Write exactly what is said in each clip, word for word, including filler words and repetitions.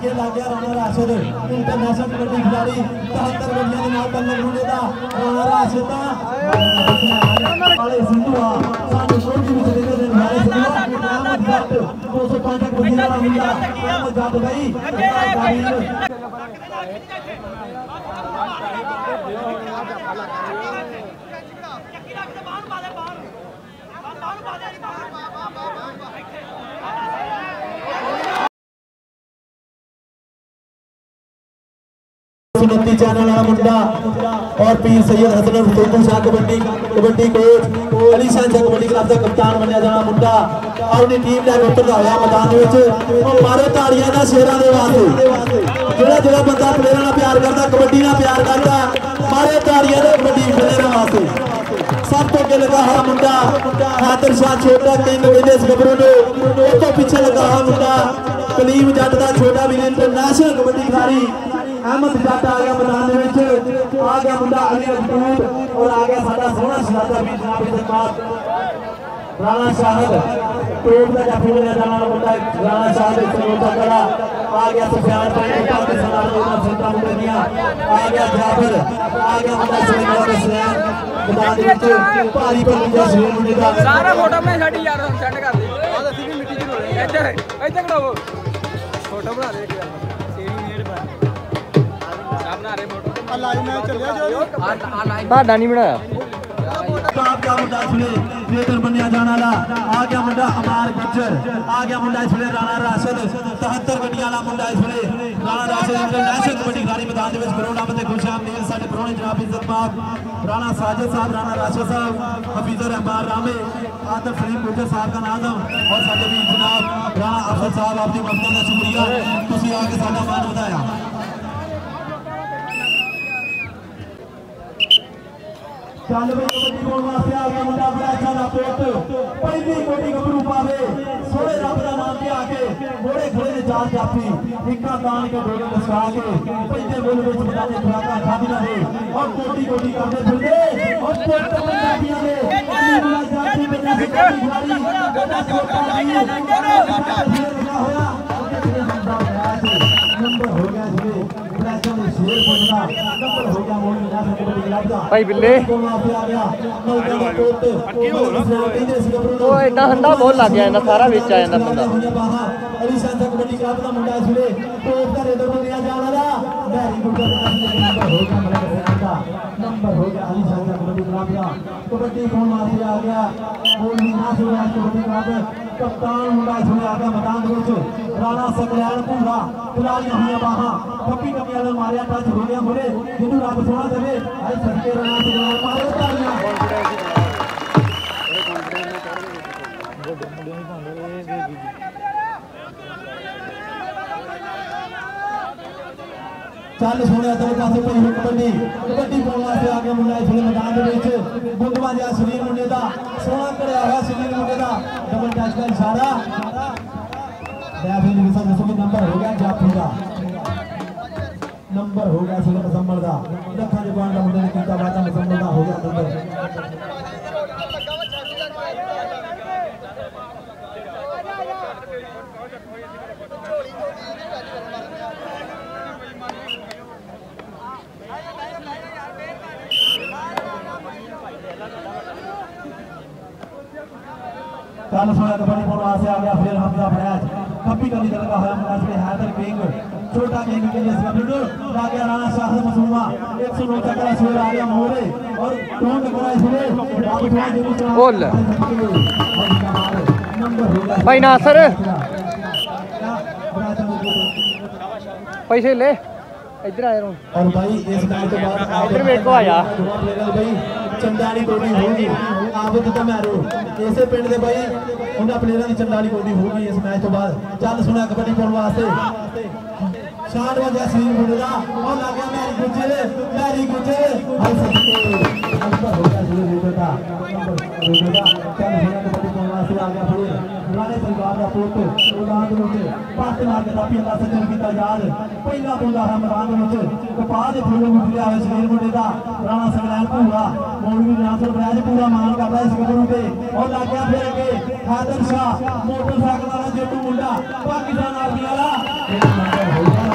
आगे लग गया राणा राशिद इंटरनेशनल कबड्डी खिलाड़ी तिहत्तर गड्डियां के नाल बल्ले मुंडे दा राणा राशिद वाले सिंधुआ सानू कोटी विच दे दे वाले सिंधुआ अहमद जट दो सौ पांच कबड्डी वाला मुंडा अहमद जट भाई सुनती चैनल वाला मुंडा और पीर सैयद हसन हुसैन शाह कबड्डी कबड्डी कोच अली शाह कबड्डी क्लब का कप्तान बनया जाना मुंडा अपनी टीम लैके उतरदा होया मैदान विच मारो ताड़ियां दा शेरां दे वास्ते जेड़ा जेड़ा बंदा प्लेयरां नाल प्यार करदा कबड्डी नाल प्यार करदा मारो ताड़ियां दे कबड्डी प्लेयरां वास्ते सब तो अगे लगा हुआ मुंडा हैदर शाह छोटा किंग विलेज गबरू ने उस तो पीछे लगा हुआ मुंडा कलीम जट दा छोटा वीर इंटरनेशनल कबड्डी खिलाड़ी अहमद जट आ गया मैदान में आ गया मुंडा अली रजपूत और आ गया साडा सोहना शहजादा भी जनाब इज्जतमाद राणा शाहद टोप का जाफी बनया जाना मुंडा राणा शाहद चलोता कड़ा आ गया सुफियान भाई पाकिस्तान का संता मुंडे दियां आ गया जाफर आ गया मुंडा सुलेमान का सलाम मैदान में भारी भारी जा सुलेमान मुंडे दा सारा फोटो में छड़ी यार सेट कर दे आ दसी भी मिट्टी दी होले इधर इधर खड़ाओ फोटो बना दे बाडा नहीं बनाया बनया जाना आ गया मुंडा अमार गुज्जर आ गया मुंडा इसलिए राणा राशिद तिहत्तर गड्डियां वाला मुंडा इसलिए राणा राशिद इंटरनेशनल कबड्डी खिलाड़ी मैदान में करोड़ा बंदे खुशाम नील साडे प्रोने जनाब इज्जतमाद राणा साजिद साहब राणा राशिद साहब हफीजर रहमान रामे आदर फरीम गुज्जर साहब का नाज़म और साडे भी जनाब राणा अफजल साहब आपकी मदद का शुक्रिया तुसी आके साडा मान बताया चल भाई कबड्डी बोल वास्ते आ गया मुंडा बड़ा अच्छा दा पोट पहली कोटी गबरू पावे सोहे रब दा नाम के आके घोड़े घोड़े ने जाल जापी इक्का तान के डोले लसका के पहले बोल विच बनाने खुराका खादी ना दे और कोटी कोटी करदे फिरदे और पोट पंजाबियां दे नीला जाती बना के खिलाड़ी बड़ा छोटा नहीं होया नंबर हो गया जी भाई बिल्ले इतना ठंडा बहुत लग गया ना सारा बिच आ जाता बंदा नंबर हो गया अली शाह कबड्डी क्लब का कबड्डी कौन वास्ते आ गया कबड्डी क्लब कप्तान मुंडा इसमें आ गया मैदान विच राणा सकलैन पूरा खिलाड़ियां हुई बाहां कपी कपी वाले मारिया टच हो गया मुरे जिन्होंने रब सोना देवे आई सच्चे राणा सकलैन मारो तालियां चल सोने दो पासे पई हुई कबड्डी कबड्डी पाउण वास्ते आ गया मुंडा इसलिए मैदान दे विच गुंदवा जिहा शरीर मुंडे दा सोहना कड़िया होया शरीर मुंडे दा डबल टच का इशारा बैफिल विसा जैसे नंबर हो गया जाफी का नंबर हो गया सिले मुसम्मल दा लखा जबान दा मुंडे ने कीता वादा मुसम्मल दा हो गया नंबर चल सोया कबड्डी पाउण वास्ते आ गया फिर हमजा फैज कपी कभी लगा होया मुंडा इसलिए हैदर किंग छोटा किंग के लिए गबरू आ गया राणा शाह मसूमा एक सौ नौ तक शेर आ गया मोरे और कौन लगा इसलिए आप उठा दे बोल नंबर हो गया भाई नासर पैसे ले इधर आया और भाई इस मैच के बाद इधर वेट को आया भाई चंदाली कोडी होगी आबद तो मैरो ऐसे पिंड दे भाई उन्हां प्लेयरां दी चंदाली कोडी होगी इस मैच तो बाद चल सुना कबड्डी पाउण वास्ते शान वजह सीन मुंडा और लग गया मैरी गुज्जर मैरी गुज्जर हल सकते नंबर हो गया शुरू हो गया नंबर हो गया चल सुना कबड्डी पाउण वास्ते आ गया फिर राणे परिवार का पुत उड़ान दे विच पास मार के तापी अल्लाह सज्जन कीता याद पहला बंदा है मैदान दे विच कपाल दे फूल उठलिया है शरीर मुंडे दा राणा सकलैन पूरा मौलवी नासर बराज पूरा मान करदा इस गबरू ते और लग गया फिर अगे हैदर शाह मोटरसाइकिल वाला जेटू मुंडा पाकिस्तान आर्मी वाला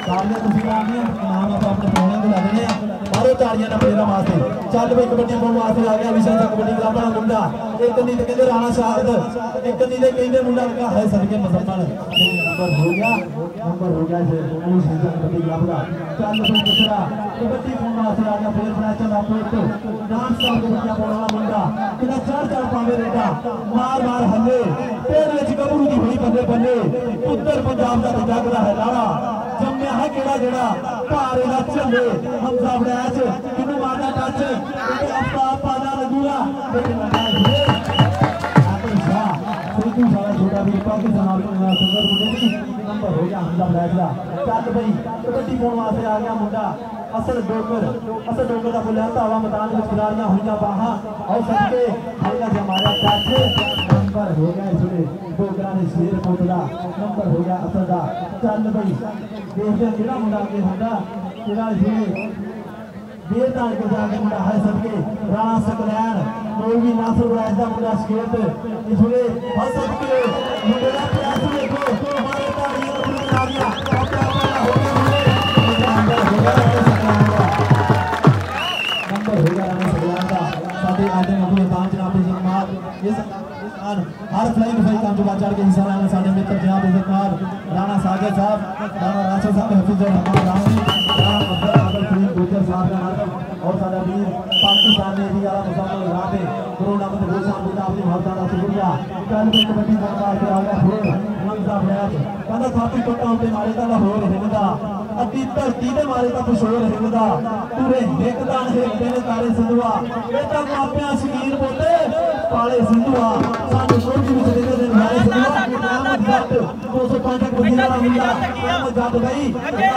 तालियां तुसीं लानियां नाम आप अपने प्रोग्राम को ला देने मारो तालियां ना प्लेयर वास्ते चल भाई कबड्डी पाउण वास्ते आ गया विशाल सा कबड्डी क्लब दा मुंडा एक नहीं ते कहंदे राणा शाहद एक नहीं ते कहंदे मुंडा लगा है सदके मुसलमान नंबर हो गया नंबर हो गया से दोनों सीजन कबड्डी क्लब दा चल भाई दूसरा कबड्डी पाउण वास्ते आ गया फिर मैच आपको डांस का कबड्डी पाउण वाला मुंडा किदा चार चार पावे रेटा मार मार हल्ले पेड़ विच गबरू दी बड़ी बल्ले बल्ले उत्तर पंजाब दा जगदा है लाड़ा जम्मिया है केड़ा जेड़ा भारे दा झल्ले हमजा बड़ैच किनू मारदा टच ते आफ्ताब पादा लगूगा लेकिन लगा आते शाह सिद्धू सारा छोटा भी पाकिस्तान वाला सुंदर मुंडे दी नंबर हो गया हमजा बड़ैच दा चल भाई कबड्डी पाउण वास्ते आ गया मुंडा असल डोकर असल डोकर दा बोलिया तावा मैदान विच खिलाड़ियां होईयां बाहां आओ सदके हल्का से हमारा टच नंबर हो गया इसने डोकरा ने शेर कोटला नंबर हो गया असल दा चल भाई देखते केड़ा मुंडा के होंदा केड़ा इसने देर ताल के जाके मुंडा है सबके राणा सकलैन मौलवी नासर वैस दा मुंडा स्केट इसने हर सबके मुंडे दा प्रयास देखो हमारे ताड़ियां पूरी आ गया अपना अपना हो गया नंबर हो गया नंबर हो गया राणा सकलैन दा साडे आदमी अपने दान जनाब इज्जतमार इस हर फ्लाइंग फ्लाई काम जो चढ़ के हिस्सा लेना साडे मित्र जनाब इज्जतमार राणा साजिद साहब राणा राशिद साहब हफीज रहमान रानी राणा अब्दुल आदल फरीद गुजर साहब का नाम और साडा वीर पाकिस्तान ने भी वाला मुसलमान राते कोरोना में गोशान बुदा अपनी भावना का शुक्रिया कल में कबड्डी बनवा के आ गया फिर मंजा मैच कहंदा थापी टोटा उते मारे दा लाहौर हिंदा अद्धी धरती दे मारे दा पशोर हिंदा पूरे हिकदान हिलदे ने तारे सिंधुआ बेटा मापिया शकीर बोले पाले सिंधुआ सानू सोची विच दे दे मारे सिंधुआ अहमद जट दो सौ पांच तक बजीरा दा मुंडा अहमद जट गई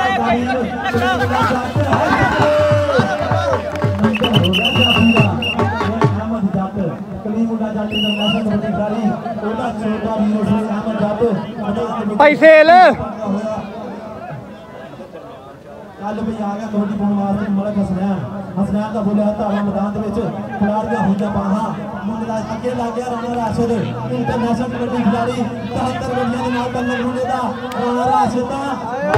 अहमद जट कली मुंडा जट इंटरनेशनल कबड्डी खिलाड़ी ओदा छोटा वीर से अहमद जट पैसे ले कल भी आ गया कबड्डी पाउण वास्ते मलक हसनैन हसनैन का बोलिया धावा मैदान के विच खिलाड़ियां होईयां बाहां मुंडा अगे लग गया राणा राशिद इंटरनेशनल कबड्डी खिलाड़ी तिहत्तर बल्लियां दे नाल कल्लर मुंडे दा राणा राशिद दा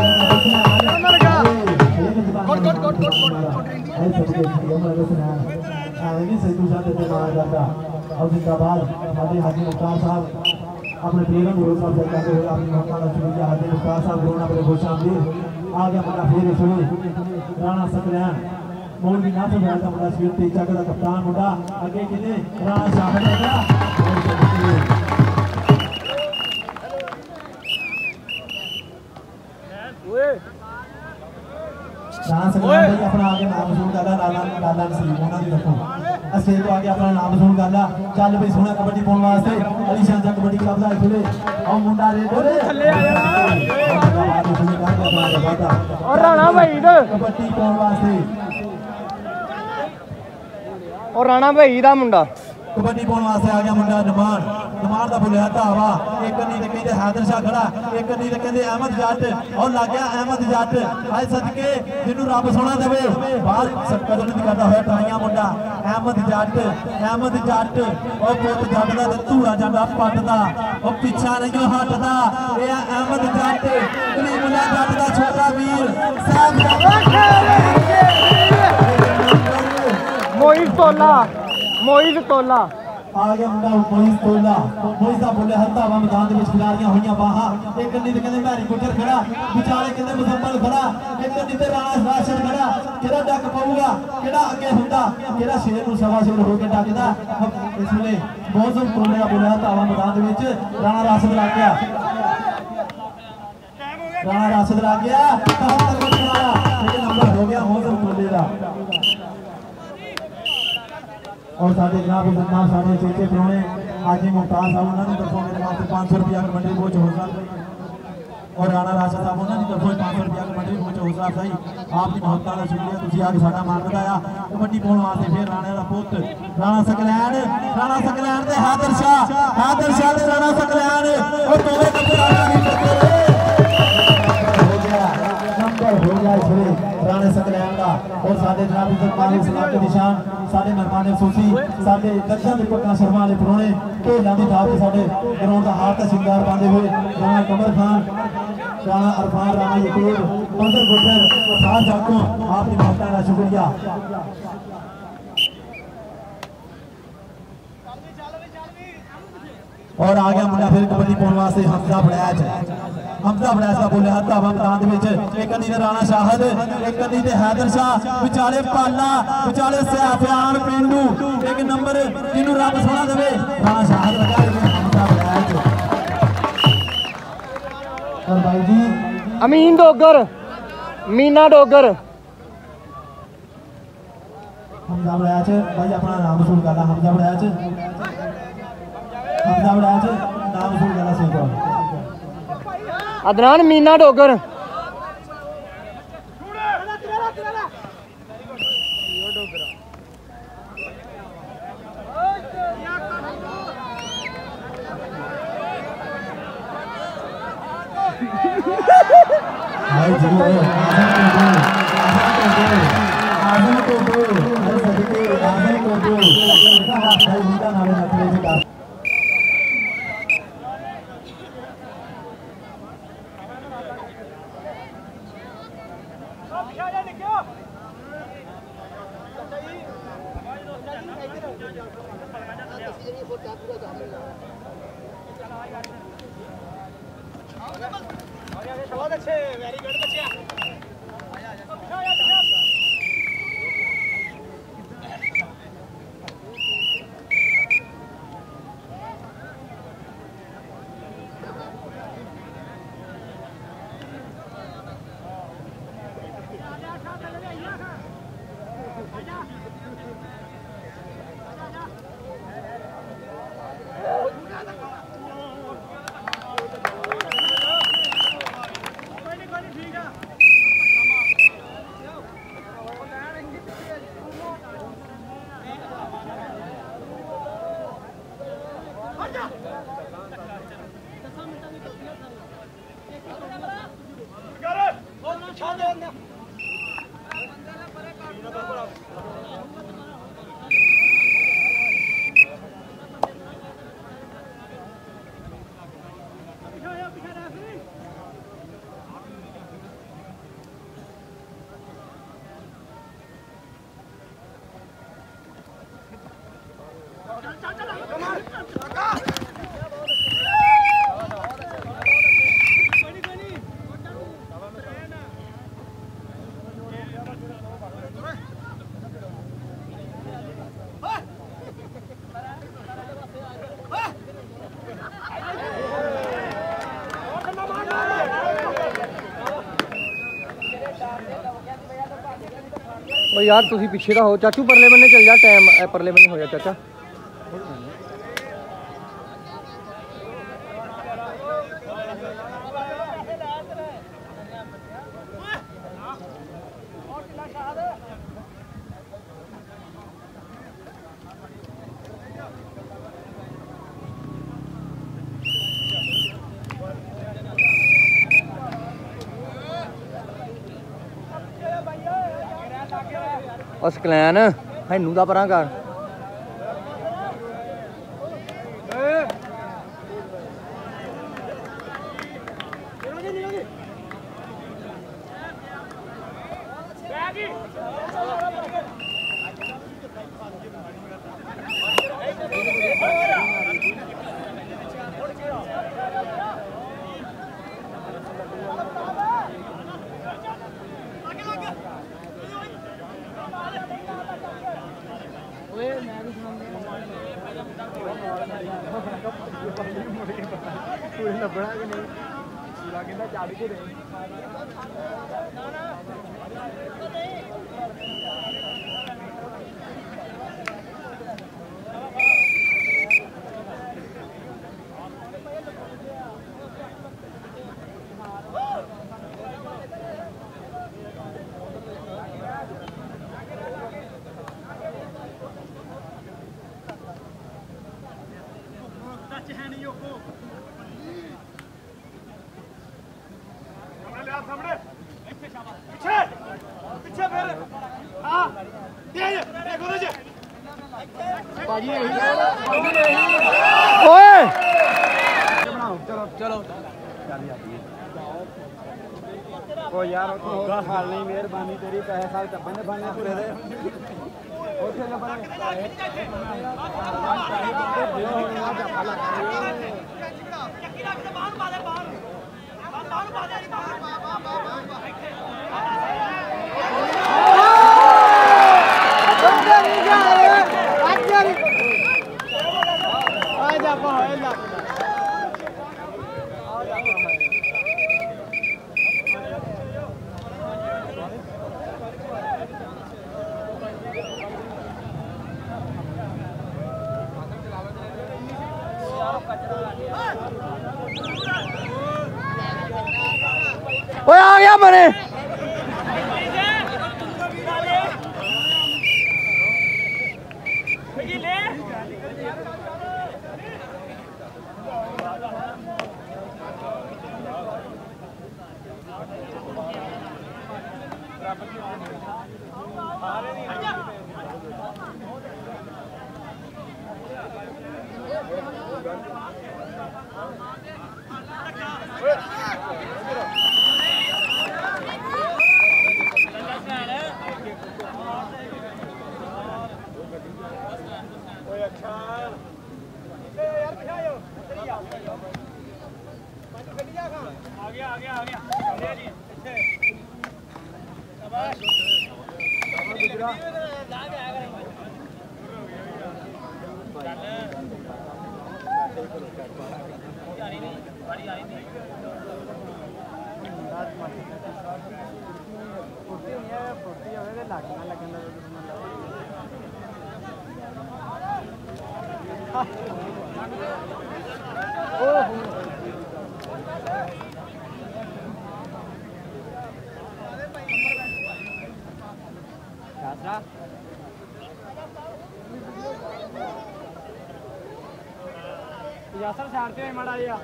गुड गुड गुड गुड ऐ सब के मलक हसनैन आवे नहीं सिद्धू साहब ते मार करदा और जिंदाबाद साडे हाजी मुख्तार साहब अपने प्लेयरों को साहब से कहते हुए अपनी मौका का शुक्रिया हाजी मुख्तार साहब रोना बड़े खुशामदीद आ गया मुंडा फिर इसमें राणा सकलैन मौलवी नासर वैस दा मुंडा स्वीट तेजा का कप्तान मुंडा अगे किने राणा शाहद दा ओए राणा सकलैन भाई अपना आगे नाम सुन करदा लाला लाला नसीब उन्हां दी रखो अस्से तो आगे अपना नाम सुन करदा चल भाई सोना कबड्डी पाउण वास्ते अली शाह दा कबड्डी क्लब दा खेले और मुंडा रे डोले थल्ले आ जाना और राणा भाई इधर कबड्डी पाउण वास्ते और राणा भाई दा मुंडा कबड्डी पाउण वास्ते आ गया मुंडा नमान नमान दा बोलिया धावा एक नहीं ते कहंदे हैदर शाह खड़ा एक नहीं ते कहंदे अहमद जट और लग गया अहमद जट हाय सदके जिन्नू रब सोना देवे बाहर कदम नहीं करदा होया ताइयां मुंडा अहमद जट अहमद जट और पुत जट दा धूड़ा जांदा पटदा और पिछा नहीं हटदा ए अहमद जट कलीमुल्ला जट दा छोटा वीर साहब मोहित तोला मोहित तोला आ गया मुंडा मोहित तोला मोहित दा बोले हत्ता वा मैदान दे विच खिलाड़ियां होईयां बाहां एक नहीं ते कहंदे मैरी गुजर खड़ा विचारे कहंदे मुसम्मल खड़ा एक नहीं ते राणा राशिद खड़ा केड़ा डक पाऊगा केड़ा अगे हुंदा केड़ा शेर नु सवा शेर हो के डकदा इस वेले मौसम तोले दा बोले हत्ता वा मैदान दे विच राणा राशिद लग गया राणा राशिद लग गया तिहत्तर बल्ले वाला लेकिन नंबर हो गया मौसम तोले दा और साढ़े जनाब इज्जतमार साढ़े चेचे प्रोने हाजी मुख्तार साहब उन्होंने तरफों मेरे वास्ते पाँच सौ रुपया कबड्डी कोच हौसला और राणा राशिद साहब उन्होंने तरफों पाँच सौ रुपया कबड्डी कोच हौसला अफजाई आपकी मोहब्बत का शुक्रिया तुसीं आके साडा मान वधाया कबड्डी पाउण वास्ते फिर राणे दा पुत राणा सकलैन राणा सकलैन ते हैदर शाह हैदर शाह ते राणा सकलैन और दोवें कप्तान हो गया नंबर हो गया इसमें राणे सकलैन का और साडे जनाब इज्जतमार इस्लाम के निशान साडे मेहमान अफसूसी साडे दर्शकों के पक्का शर्मा वाले परोने ढोलों की थाप साडे ग्राउंड का हार का श्रृंगार पाते हुए राणा कमर खान राणा अरफान राणा यकूब मंजर गुटर खास आपको आपकी मेहनत का शुक्रिया। और आ गया मुंडा फिर कबड्डी पाने वास्ते हमजा बड़ैच हमजा बड़ैच का बोले हाथ धावा मैदान विच एक कन्नी ते राणा शाहद एक कन्नी ते हैदर शाह विचाले पाला विचाले सैफियान पिंडू एक नंबर जिन्हों रब सोना देवे राणा शाहद लगा हमजा बड़ैच और भाई जी अमीन डोगर मीना डोगर हमजा बड़ैच भाई अपना नाम सुन कर हमजा बड़ैच हमजा बड़ैच नाम सुन कर सही करो अदनान मीना डोगर हाय जी आजम को दो अरे सदके आजम को दो कहा भाई मीठा नाम रखले जी का बहुत अच्छे वेरी गुड बच्चिया ओ यार तुसी पीछे दा हो चाचू परले बन्ने चल जा टाइम परले बन्ने हो जा चाचा और सकलैन हैनू दा परां कर पीछे पीछे फिर हाँ ओए चलो चलो ओ यार होगा हाल नहीं मेहरबानी तेरी पैसे साल टप्पे ने बनने पूरे दे ओके ले बने ओए आ गया मरे यासर छाड़ते हैं माड़ा या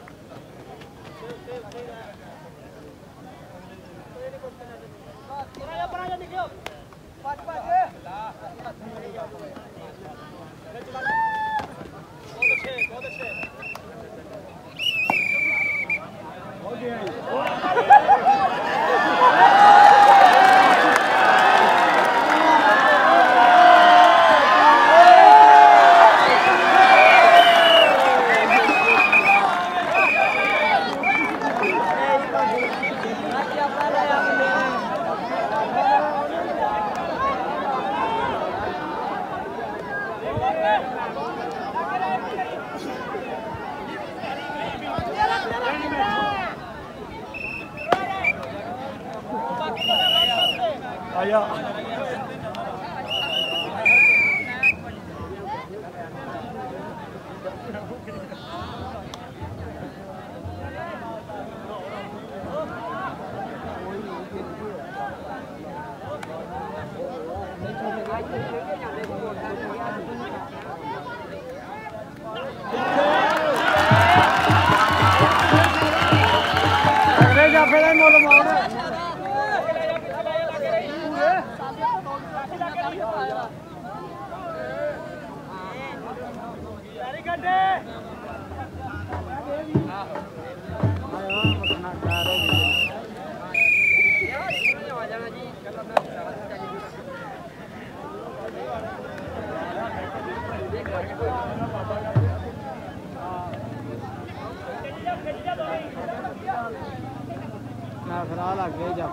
आया अरे जा फिर मोड़ मार लग गए जा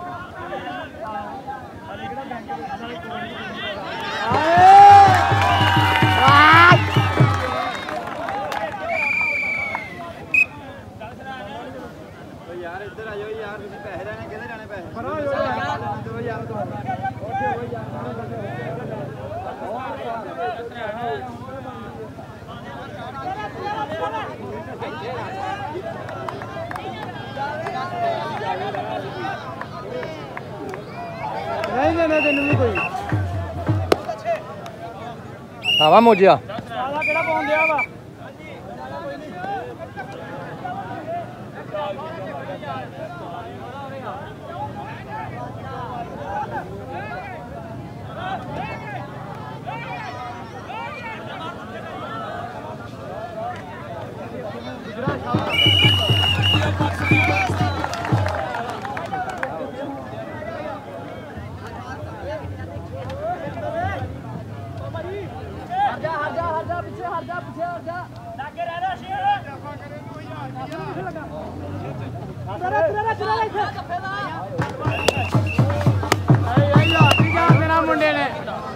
यार इधर आ जाओ यार पैसे लेने किधर जाने पैसे यार नहीं देना तेन भी कोई हवा मोजिया केड़ा पहुंच गया वा ਮੁੰਡੇ ਨੇ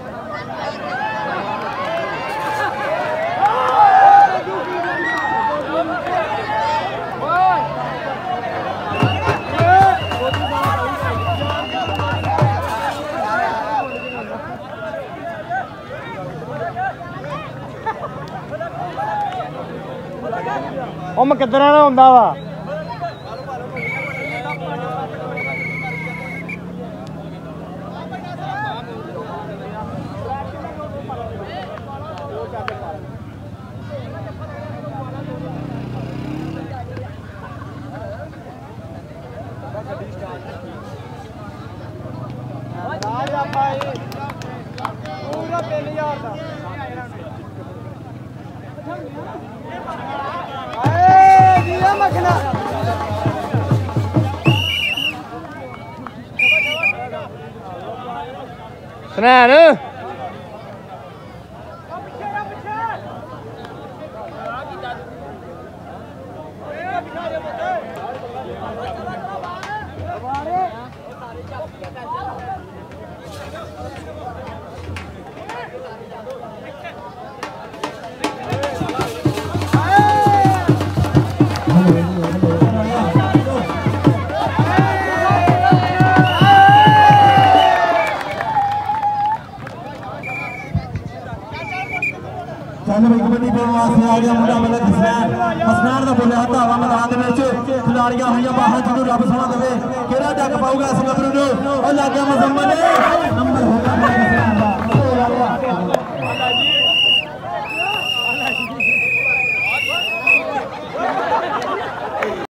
ਉਹ ਮਕਦਰਾਂ ਨਾਲ ਹੁੰਦਾ ਵਾ ਪੂਰਾ ਤਿੰਨ ਹਜ਼ਾਰ ਦਾ ਆਏ ਜੀਆ ਮਖਣਾ ਸਨੈਨ कबड्डी पाने वास्ते आ गया मुंडा मलक हसनैन हसनैन का बोलिया धावा मैदान खिलाड़ियां हुई बाहर जिन्हों रब सोना देवे कि डक पाऊगा इस गबरू और लग गया मुजम्मल नंबर होगा